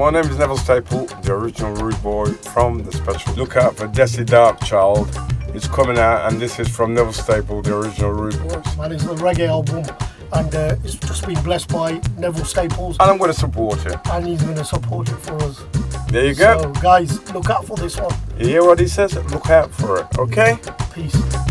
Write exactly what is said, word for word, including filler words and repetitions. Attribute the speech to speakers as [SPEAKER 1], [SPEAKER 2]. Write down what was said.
[SPEAKER 1] My name is Neville Staple, the original rude boy from the special. Look out for Desi Dark Child. It's coming out, and this is from Neville Staple, the original rude boys.
[SPEAKER 2] Man, it's the reggae album, and uh, it's just been blessed by Neville Staples.
[SPEAKER 1] And I'm going to support it.
[SPEAKER 2] And he's going to support it for us.
[SPEAKER 1] There you go.
[SPEAKER 2] So, guys, look out for this one.
[SPEAKER 1] You hear what he says? Look out for it, okay?
[SPEAKER 2] Peace.